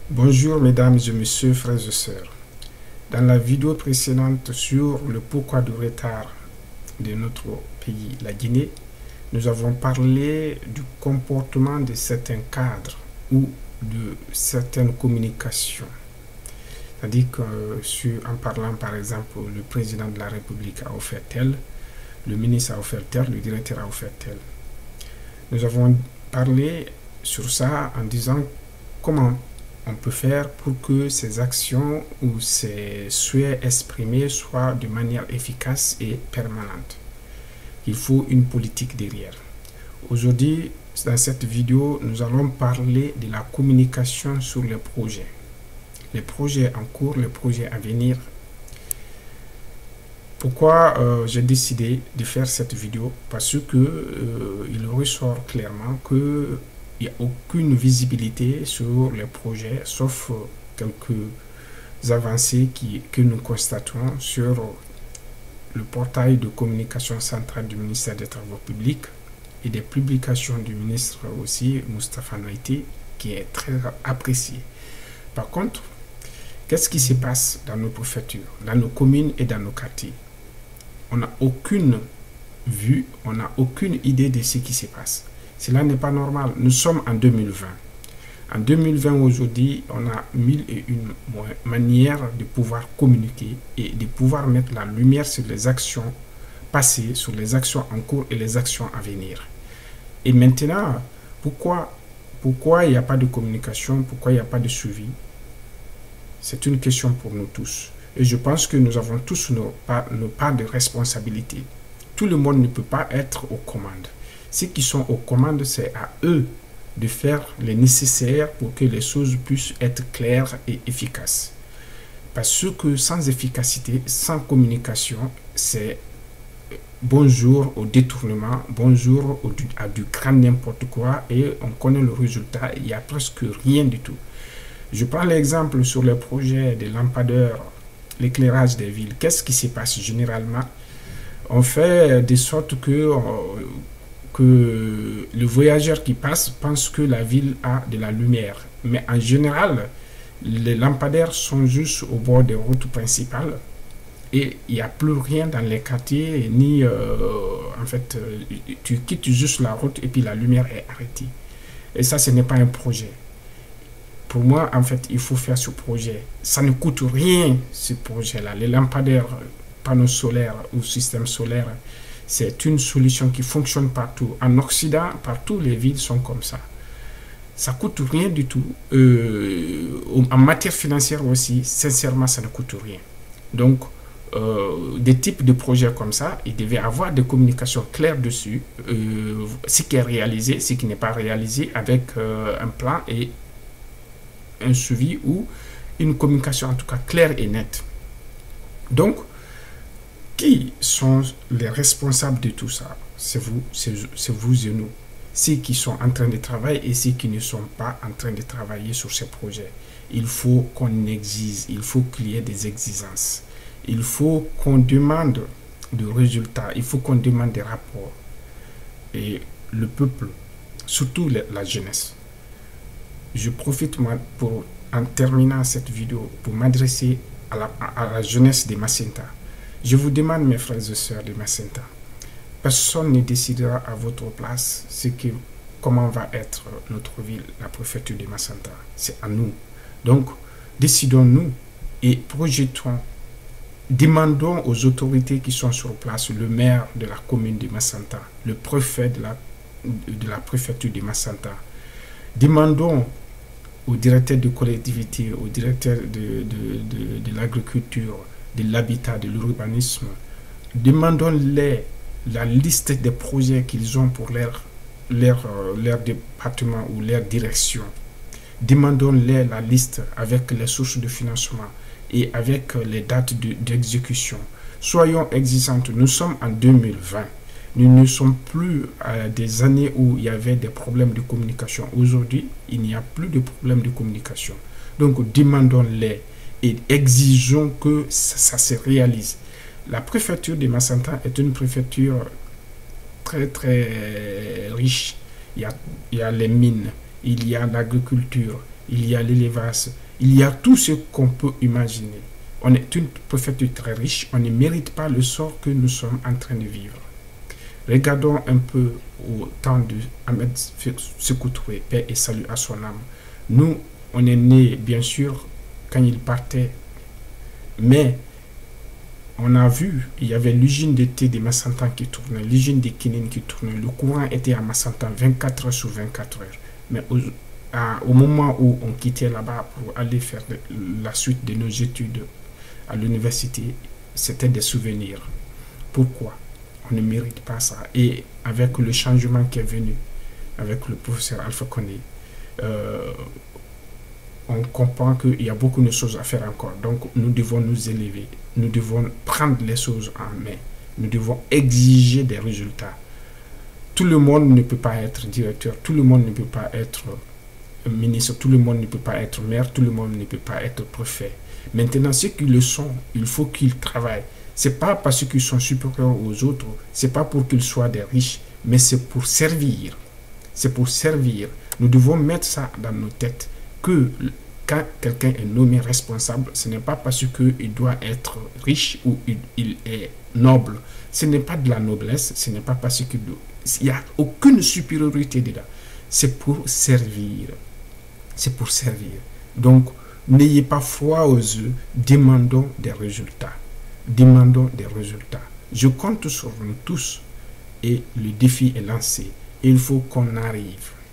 Bonjour mesdames et messieurs, frères et sœurs. Dans la vidéo précédente sur le pourquoi du retard de notre pays, la Guinée, nous avons parlé du comportement de certains cadres ou de certaines communications. C'est-à-dire en parlant par exemple, le président de la République a offert tel, le ministre a offert tel, le directeur a offert tel. Nous avons parlé sur ça en disant comment on peut faire pour que ces actions ou ces souhaits exprimés soient de manière efficace et permanente. Il faut une politique derrière. Aujourd'hui, dans cette vidéo, nous allons parler de la communication sur les projets en cours, les projets à venir. Pourquoi j'ai décidé de faire cette vidéo? Parce que il ressort clairement que il n'y a aucune visibilité sur les projets, sauf quelques avancées que nous constatons sur le portail de communication centrale du ministère des Travaux publics et des publications du ministre aussi, Moustapha Noïti, qui est très apprécié. Par contre, qu'est-ce qui se passe dans nos préfectures, dans nos communes et dans nos quartiers? On n'a aucune vue, on n'a aucune idée de ce qui se passe. Cela n'est pas normal. Nous sommes en 2020. En 2020, aujourd'hui, on a mille et une manières de pouvoir communiquer et de pouvoir mettre la lumière sur les actions passées, sur les actions en cours et les actions à venir. Et maintenant, pourquoi il n'y a pas de communication? Pourquoi il n'y a pas de suivi? C'est une question pour nous tous. Et je pense que nous avons tous nos parts de responsabilité. Tout le monde ne peut pas être aux commandes. Ceux qui sont aux commandes, c'est à eux de faire le nécessaire pour que les choses puissent être claires et efficaces. Parce que sans efficacité, sans communication, c'est bonjour au détournement, bonjour à du grand n'importe quoi, et on connaît le résultat, il n'y a presque rien du tout. Je prends l'exemple sur les projets des lampadaires, l'éclairage des villes. Qu'est-ce qui se passe généralement? On fait de sorte que le voyageur qui passe pense que la ville a de la lumière. Mais en général, les lampadaires sont juste au bord des routes principales et il n'y a plus rien dans les quartiers, ni en fait, tu quittes juste la route et puis la lumière est arrêtée. Et ça, ce n'est pas un projet. Pour moi, en fait, il faut faire ce projet. Ça ne coûte rien, ce projet-là. Les lampadaires, panneaux solaires ou systèmes solaires, c'est une solution qui fonctionne partout. En Occident, partout, les villes sont comme ça. Ça ne coûte rien du tout. En matière financière aussi, sincèrement, ça ne coûte rien. Donc, des types de projets comme ça, il devait avoir des communications claires dessus. Ce qui est réalisé, ce qui n'est pas réalisé, avec un plan et un suivi ou une communication en tout cas claire et nette. Donc, qui sont les responsables de tout ça? C'est vous et nous. Ceux qui sont en train de travailler et ceux qui ne sont pas en train de travailler sur ces projets. Il faut qu'on exige, il faut qu'il y ait des exigences. Il faut qu'on demande des résultats, il faut qu'on demande des rapports. Et le peuple, surtout la jeunesse. Je profite pour, en terminant cette vidéo, pour m'adresser à la jeunesse de Macenta. Je vous demande, mes frères et sœurs de Macenta, personne ne décidera à votre place comment va être notre ville, la préfecture de Macenta. C'est à nous. Donc, décidons-nous et projetons. Demandons aux autorités qui sont sur place, le maire de la commune de Macenta, le préfet de la préfecture de Macenta. Demandons au directeur de collectivité, au directeur de l'agriculture, de l'habitat, de l'urbanisme. Demandons-les la liste des projets qu'ils ont pour leur département ou leur direction. Demandons-les la liste avec les sources de financement et avec les dates d'exécution. Soyons exigeants. Nous sommes en 2020. Nous ne sommes plus à des années où il y avait des problèmes de communication. Aujourd'hui, il n'y a plus de problèmes de communication. Donc, demandons-les et exigeons que ça se réalise. La préfecture de Macenta est une préfecture très très riche. Il y a les mines, il y a l'agriculture, il y a l'élevage, il y a tout ce qu'on peut imaginer. On est une préfecture très riche, on ne mérite pas le sort que nous sommes en train de vivre. Regardons un peu au temps de Ahmed Sékou Touré, paix et salut à son âme. Nous, on est nés, bien sûr, quand il partait, mais on a vu, il y avait l'usine de thé de Massantan qui tournait, l'usine de Kinine qui tournait, le courant était à Massantan 24 heures sur 24 heures. Mais au moment où on quittait là-bas pour aller faire la suite de nos études à l'université, c'était des souvenirs. Pourquoi? On ne mérite pas ça. Et avec le changement qui est venu, avec le professeur Alpha Condé, on comprend qu'il y a beaucoup de choses à faire encore. Donc, nous devons nous élever. Nous devons prendre les choses en main. Nous devons exiger des résultats. Tout le monde ne peut pas être directeur. Tout le monde ne peut pas être ministre. Tout le monde ne peut pas être maire. Tout le monde ne peut pas être préfet. Maintenant, ceux qui le sont, il faut qu'ils travaillent. Ce n'est pas parce qu'ils sont supérieurs aux autres. Ce n'est pas pour qu'ils soient des riches. Mais c'est pour servir. C'est pour servir. Nous devons mettre ça dans nos têtes. Que quand quelqu'un est nommé responsable, ce n'est pas parce qu'il doit être riche ou il est noble. Ce n'est pas de la noblesse, ce n'est pas parce qu'il n'y a aucune supériorité dedans. C'est pour servir. C'est pour servir. Donc, n'ayez pas foi aux yeux, demandons des résultats. Demandons des résultats. Je compte sur nous tous et le défi est lancé. Il faut qu'on arrive.